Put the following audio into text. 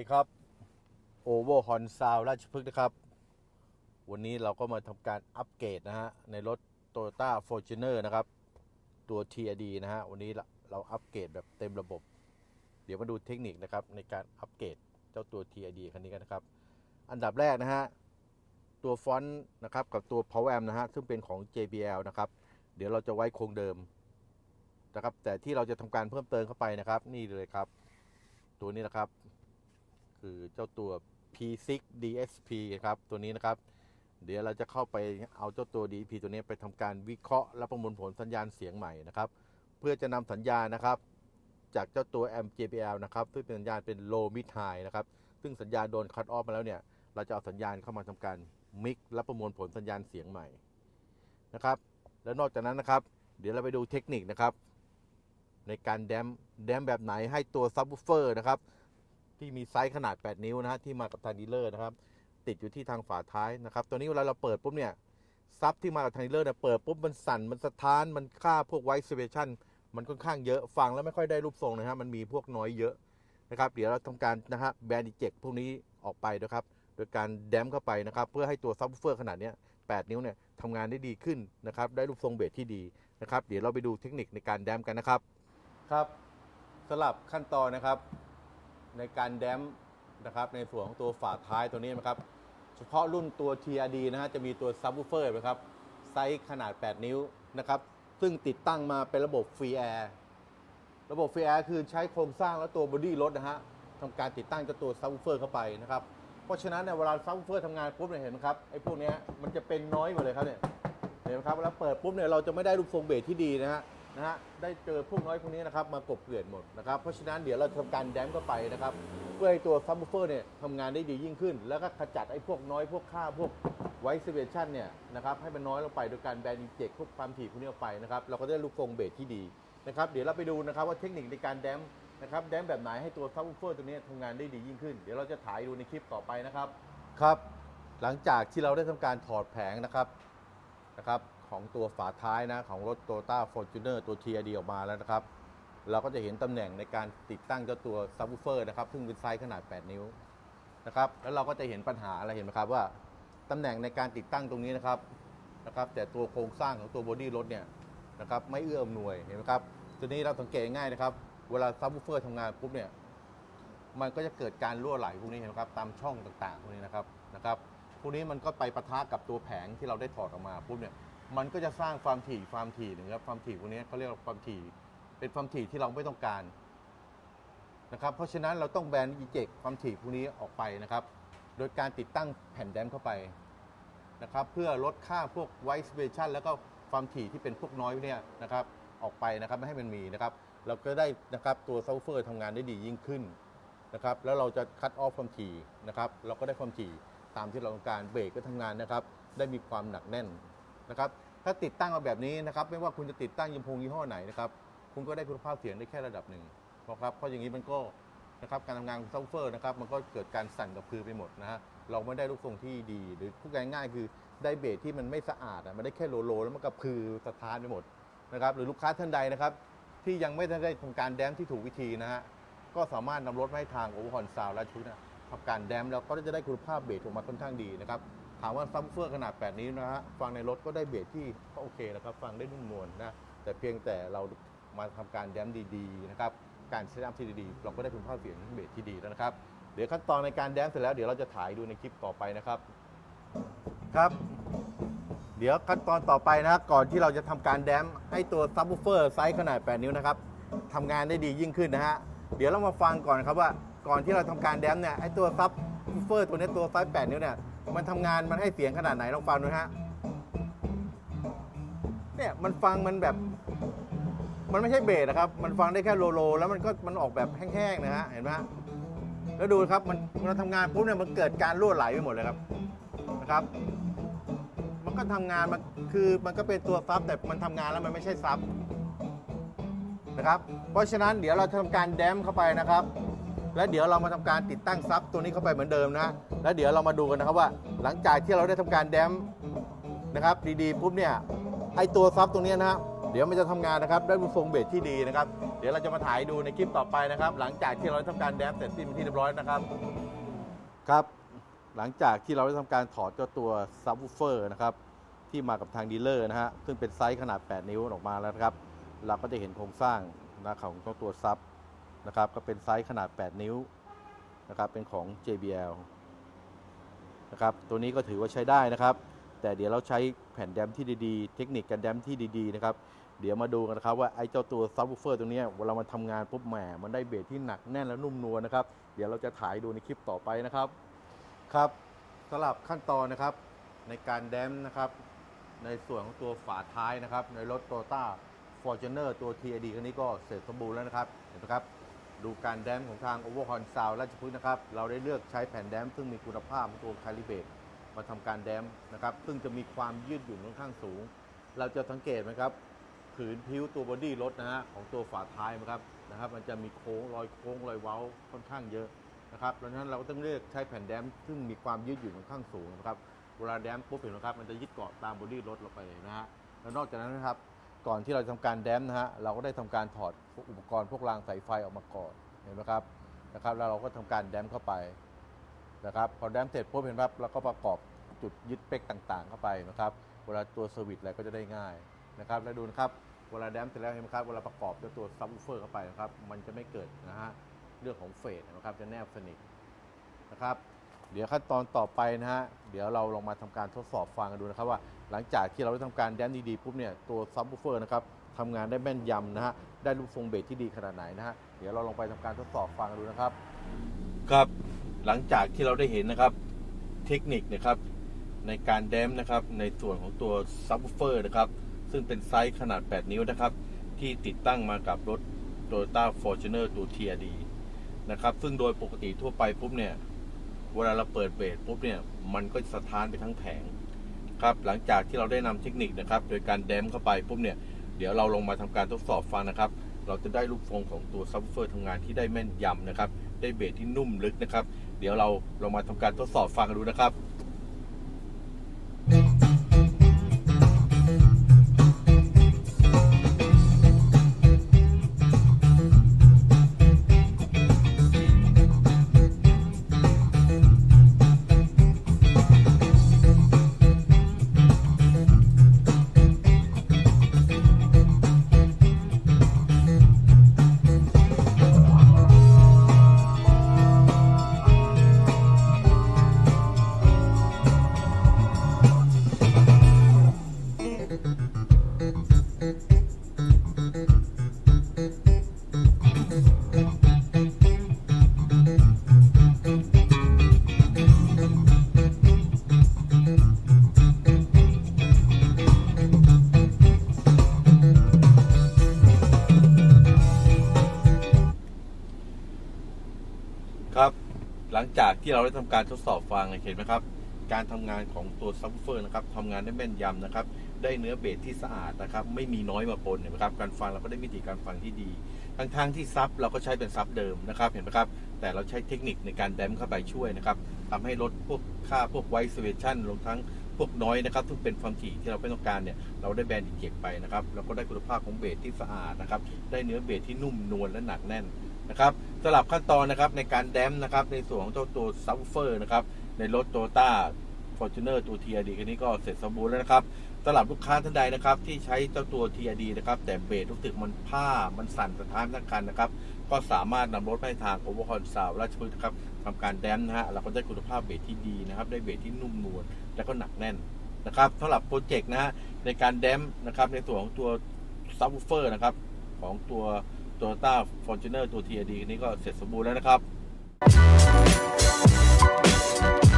ครับโอเวอร์ฮอนซาวราชพฤกษ์นะครับวันนี้เราก็มาทำการอัปเกรดนะฮะในรถ Toyota Fortuner นะครับตัว TRD นะฮะวันนี้เราอัปเกรดแบบเต็มระบบเดี๋ยวมาดูเทคนิคนะครับในการอัปเกรดเจ้าตัว TRD คันนี้กันนะครับอันดับแรกนะฮะตัวฟอนต์นะครับกับตัว Power Amp นะฮะซึ่งเป็นของ JBL นะครับเดี๋ยวเราจะไว้คงเดิมนะครับแต่ที่เราจะทำการเพิ่มเติมเข้าไปนะครับนี่เลยครับตัวนี้นะครับคือเจ้าตัว P6 DSP ครับตัวนี้นะครับเดี๋ยวเราจะเข้าไปเอาเจ้าตัว DSP ตัวนี้ไปทำการวิเคราะห์และประมวลผลสัญญาณเสียงใหม่นะครับเพื่อจะนำสัญญาณนะครับจากเจ้าตัว Amp JBL นะครับซึ่งเป็นสัญญาณเป็น Low Mid High นะครับซึ่งสัญญาณโดนคัตออฟมาแล้วเนี่ยเราจะเอาสัญญาณเข้ามาทำการมิกและประมวลผลสัญญาณเสียงใหม่นะครับแล้วนอกจากนั้นนะครับเดี๋ยวเราไปดูเทคนิคนะครับในการแดมแบบไหนให้ตัวซับวูฟเฟอร์นะครับที่มีไซส์ขนาด8นิ้วนะฮะที่มากับทางดีลเลอร์นะครับติดอยู่ที่ทางฝาท้ายนะครับตัวนี้เวลาเราเปิดปุ๊บเนี่ยซับที่มากับทางดีลเลอร์เนี่ยเปิดปุ๊บมันสั่นมันสะท้านมันค่าพวกไวท์เซเรชั่นมันค่อนข้างเยอะฟังแล้วไม่ค่อยได้รูปทรงนะฮะมันมีพวกน้อยเยอะนะครับเดี๋ยวเราทำการนะฮะแบนดิเจกพวกนี้ออกไปนะครับโดยการแดมเข้าไปนะครับเพื่อให้ตัวซับวูฟเฟอร์ขนาดนี้8นิ้วเนี่ยทำงานได้ดีขึ้นนะครับได้รูปทรงเบสที่ดีนะครับเดี๋ยวเราไปดูเทคนิคในการแดมกันนะครับครับสำหรับขั้นตอนนะครับในการแดมนะครับในส่วนของตัวฝาท้ายตัวนี้นะครับเฉพาะรุ่นตัว TRD นะฮะจะมีตัวซับวูฟเฟอร์นะครับไซส์ขนาด8นิ้วนะครับซึ่งติดตั้งมาเป็นระบบฟรีแอร์คือใช้โครงสร้างและตัวบอดี้รถนะฮะทำการติดตั้งเจ้าตัวซับวูฟเฟอร์เข้าไปนะครับเพราะฉะนั้นเนี่ยเวลาซับวูฟเฟอร์ทำงานปุ๊บเนี่ยเห็นไหมครับไอ้พวกนี้มันจะเป็นน้อยหมดเลยครับเนี่ยเห็นไหมครับแล้วเปิดปุ๊บเนี่ยเราจะไม่ได้รูปทรงเบสที่ดีนะฮะได้เจอพวกน้อยพวกนี้นะครับมากบเกลื่อนหมดนะครับเพราะฉะนั้นเดี๋ยวเราทำการแดมเข้าไปนะครับเพื่อให้ตัวซับวูฟเฟอร์เนี่ยทำงานได้ดียิ่งขึ้นแล้วก็ขจัดไอ้พวกน้อยพวกค่าพวกไวท์เซเรชั่นเนี่ยนะครับให้มันน้อยลงไปโดยการแบนอินเจกพวกความถี่พวกนี้ออกไปนะครับเราก็ได้รูปทรงเบสที่ดีนะครับเดี๋ยวเราไปดูนะครับว่าเทคนิคในการแดมนะครับแดมแบบไหนให้ตัวซับวูฟเฟอร์ตัวนี้ทำงานได้ดียิ่งขึ้นเดี๋ยวเราจะถ่ายดูในคลิปต่อไปนะครับครับหลังจากที่เราได้ทำการถอดแผงนะครับของตัวฝาท้ายนะของรถ Toyota Fortuner ตัว TRD ออกมาแล้วนะครับเราก็จะเห็นตำแหน่งในการติดตั้งเจ้าตัวซับวูฟเฟอร์นะครับซึ่งเป็นไซส์ขนาด8นิ้วนะครับแล้วเราก็จะเห็นปัญหาอะไรเห็นไหมครับว่าตำแหน่งในการติดตั้งตรงนี้นะครับแต่ตัวโครงสร้างของตัวบอดี้รถเนี่ยนะครับไม่เอื้ออำนวยเห็นไหมครับตัวนี้เราสังเกตง่ายนะครับเวลาซับวูฟเฟอร์ทำงานปุ๊บเนี่ยมันก็จะเกิดการรั่วไหลพวกนี้เห็นไหมครับตามช่องต่างๆพวกนี้นะครับพวกนี้มันก็ไปปะทะกับตัวแผงที่เราได้ถอดออกมาปุ๊บเนี่ยมันก็จะสร้างความถี่นะครับความถี่พวกนี้เขาเรียกว่าความถี่เป็นความถี่ที่เราไม่ต้องการนะครับเพราะฉะนั้นเราต้องแบนอีเจกความถี่พวกนี้ออกไปนะครับโดยการติดตั้งแผ่นแดมเข้าไปนะครับเพื่อลดค่าพวกไวท์สเปชันแล้วก็ความถี่ที่เป็นพวกน้อยเนี่ยนะครับออกไปนะครับไม่ให้มันมีนะครับเราก็ได้นะครับตัวซับวูฟเฟอร์ทำงานได้ดียิ่งขึ้นนะครับแล้วเราจะคัตออฟความถี่นะครับเราก็ได้ความถี่ตามที่เราต้องการเบรกก็ทำงานนะครับได้มีความหนักแน่นนะครับถ้าติดตั้งมาแบบนี้นะครับไม่ว่าคุณจะติดตั้งลำโพงยี่ห้อไหนนะครับคุณก็ได้คุณภาพเสียงได้แค่ระดับหนึ่งเพราะอย่างนี้มันก็นะครับการทำงานของซับวูฟเฟอร์นะครับมันก็เกิดการสั่นกระพือไปหมดนะฮะเราไม่ได้รูปทรงที่ดีหรือพูดง่ายๆคือได้เบสที่มันไม่สะอาดมันได้แค่โลแล้วมันกระพือสะท้านไปหมดนะครับหรือลูกค้าท่านใดนะครับที่ยังไม่ได้ทำการแดมที่ถูกวิธีนะฮะก็สามารถนำรถมาให้ทางโอเวอร์ฮอนซาวด์และชุดทำการแดมแล้วก็จะได้คุณภาพเบสออกมาค่อนข้างดีนะครับถามว่าซับวูฟเฟอร์ขนาด8นิ้วนะฮะฟังในรถก็ได้เบสที่ก็โอเคนะครับฟังได้นุ่มนวลนะแต่เพียงแต่เรามาทำการแดมดีๆนะครับการเซตอัพที่ดีๆเราก็ได้คุณภาพเสียงเบสที่ดีแล้วนะครับเดี๋ยวขั้นตอนในการแดมเสร็จแล้วเดี๋ยวเราจะถ่ายดูในคลิปต่อไปนะครับเดี๋ยวขั้นตอนต่อไปนะก่อนที่เราจะทำการแดมให้ตัวซับวูฟเฟอร์ไซส์ขนาด8นิ้วนะครับทำงานได้ดียิ่งขึ้นนะฮะเดี๋ยวเรามาฟังก่อนครับว่าก่อนที่เราทำการแดมเนี่ยไอ้ตัวซับวูฟเฟอร์ตัวนี้ตัวไซส์8นิ้วเนี่ยมันทำงานมันให้เสียงขนาดไหนลองฟังดูฮะเนี่ยมันฟังมันแบบมันไม่ใช่เบสนะครับมันฟังได้แค่โลแล้วมันออกแบบแห้งๆนะฮะเห็นไหมแล้วดูครับมันทำงานปุ๊บเนี่ยมันเกิดการรั่วไหลไปหมดเลยครับนะครับมันก็ทำงานมันก็เป็นตัวซับแต่มันทำงานแล้วมันไม่ใช่ซับนะครับเพราะฉะนั้นเดี๋ยวเราทำการแดมเข้าไปนะครับแล้วเดี๋ยวเรามาทำการติดตั้งซับตัวนี้เข้าไปเหมือนเดิมนะแล้วเดี๋ยวเรามาดูกันนะครับว่าหลังจากที่เราได้ทำการแดมนะครับดีๆปุ๊บเนี่ยไอตัวซับตรงนี้นะฮะเดี๋ยวมันจะทำงานนะครับได้รูปทรงเบสที่ดีนะครับเดี๋ยวเราจะมาถ่ายดูในคลิปต่อไปนะครับหลังจากที่เราทำการแดมเสร็จสิ้นที่เรียบร้อยนะครับครับหลังจากที่เราได้ทำการถอดเจ้าตัวซับวูฟเฟอร์นะครับที่มากับทางดีลเลอร์นะฮะซึ่งเป็นไซส์ขนาด8 นิ้วออกมาแล้วนะครับเราก็จะเห็นโครงสร้างของเจ้าตัวซับนะครับก็เป็นไซส์ขนาด8 นิ้วนะครับเป็นของ JBL นะครับตัวนี้ก็ถือว่าใช้ได้นะครับแต่เดี๋ยวเราใช้แผ่นแดมที่ดีๆเทคนิคการแดมที่ดีๆนะครับเดี๋ยวมาดูกันนะครับว่าไอ้เจ้าตัวซับวูฟเฟอร์ตัวนี้เวลามันทำงานปุ๊บแหมมันได้เบสที่หนักแน่นและนุ่มนวลนะครับเดี๋ยวเราจะถ่ายดูในคลิปต่อไปนะครับครับสำหรับขั้นตอนนะครับในการแดมนะครับในส่วนของตัวฝาท้ายนะครับในรถ Toyota Fortuner ตัว TRD คันนี้ก็เสร็จสมบูรณ์แล้วนะครับเห็นไหมครับดูการแดมของทาง Overhorn Sound ราชพฤกษ์นะครับเราได้เลือกใช้แผ่นแดมซึ่งมีคุณภาพตัวคาลิเบรตมาทำการแดมนะครับซึ่งจะมีความยืดหยุ่นค่อนข้างสูงเราจะสังเกตไหมครับผืนผิวตัวบอดี้รถนะฮะของตัวฝาท้ายนะครับมันจะมีโค้งรอยเว้าค่อนข้างเยอะนะครับดังนั้นเราก็ต้องเลือกใช้แผ่นแดมซึ่งมีความยืดหยุ่นค่อนข้างสูงนะครับเวลาแดมปุ๊บเห็นไหมครับมันจะยึดเกาะตามบอดี้รถเราไปเลยนะฮะแล้วนอกจากนั้นนะครับก่อนที่เราทำการแดมนะฮะเราก็ได้ทำการถอดอุปกรณ์พวกรางสายไฟออกมาก่อนเห็นไหมครับแล้วเราก็ทำการแดมเข้าไปนะครับพอแดมเสร็จปุ๊บเห็นครับเราก็ประกอบจุดยึดเป๊กต่างๆเข้าไปนะครับเวลาตัวเซอร์วิสอะไรก็จะได้ง่ายนะครับแล้วดูนะครับเวลาแดมเสร็จแล้วเห็นไหมครับเวลาประกอบตัวซับวูฟเฟอร์เข้าไปนะครับมันจะไม่เกิดนะฮะเรื่องของเฟสนะครับจะแนบสนิทนะครับเดี๋ยวขั้นตอนต่อไปนะฮะเดี๋ยวเราลองมาทำการทดสอบฟังกันดูนะครับว่าหลังจากที่เราได้ทำการแดมดีๆปุ๊บเนี่ยตัวซับวูฟเฟอร์นะครับทำงานได้แม่นยำนะฮะได้รูปทรงเบสที่ดีขนาดไหนนะฮะเดี๋ยวเราลองไปทำการทดสอบฟังกันดูนะครับครับหลังจากที่เราได้เห็นนะครับเทคนิคนะครับในการแดมนะครับในส่วนของตัวซับวูฟเฟอร์นะครับซึ่งเป็นไซส์ขนาด8 นิ้วนะครับที่ติดตั้งมากับรถ Toyota Fortuner ตัว TRD นะครับซึ่งโดยปกติทั่วไปปุ๊บเนี่ยเวลาเราเปิดเบสปุ๊บเนี่ยมันก็สะท้านไปทั้งแผงครับหลังจากที่เราได้นำเทคนิคนะครับโดยการแดมเข้าไปปุ๊บเนี่ยเดี๋ยวเราลงมาทำการทดสอบฟังนะครับเราจะได้รูปทรงของตัวซับวูฟเฟอร์ทำงานที่ได้แม่นยำนะครับได้เบสที่นุ่มลึกนะครับเดี๋ยวเราลงมาทำการทดสอบฟังกันดูนะครับครับหลังจากที่เราได้ทำการทดสอบฟังเห็นไหมครับการทำงานของตัวซับวูฟเฟอร์นะครับทำงานได้แม่นยำนะครับได้เนื้อเบสที่สะอาดนะครับไม่มีน้อยมาปนเห็นไหมครับการฟังเราก็ได้มิติการฟังที่ดีทั้งที่ซับเราก็ใช้เป็นซับเดิมนะครับเห็นไหมครับแต่เราใช้เทคนิคในการแดมเข้าไปช่วยนะครับทำให้ลดพวกค่าพวกไวซ์เวชั่นรวมทั้งพวกน้อยนะครับซึ่งเป็นความถี่ที่เราไม่ต้องการเนี่ยเราได้แบนด์เก็บไปนะครับเราก็ได้คุณภาพของเบสที่สะอาดนะครับได้เนื้อเบสที่นุ่มนวลและหนักแน่นนะครับสำหรับขั้นตอนนะครับในการแดมนะครับในส่วนของตัวซับวูฟเฟอร์นะครับในรถ Toyota Fortuner ตัว TRD คันนี้ก็เสร็จสมบูรณ์แล้วนะครับสำหรับลูกค้าท่านใดนะครับที่ใช้เจ้าตัว TRD นะครับแต่เบสรู้สึกมันผ้ามันสั่นสะท้านทั้งคันนะครับก็สามารถนำรถไปทาง Overhorn Sound ราชพฤกษ์นะครับทำการแดมนะฮะเราก็ได้คุณภาพเบสที่ดีนะครับได้เบสที่นุ่มนวลและก็หนักแน่นนะครับสำหรับโปรเจกต์นะฮะในการแดมนะครับในส่วนของตัวซับวูฟเฟอร์นะครับของตัว Toyota Fortuner ตัว TRD นี้ก็เสร็จสมบูรณ์แล้วนะครับ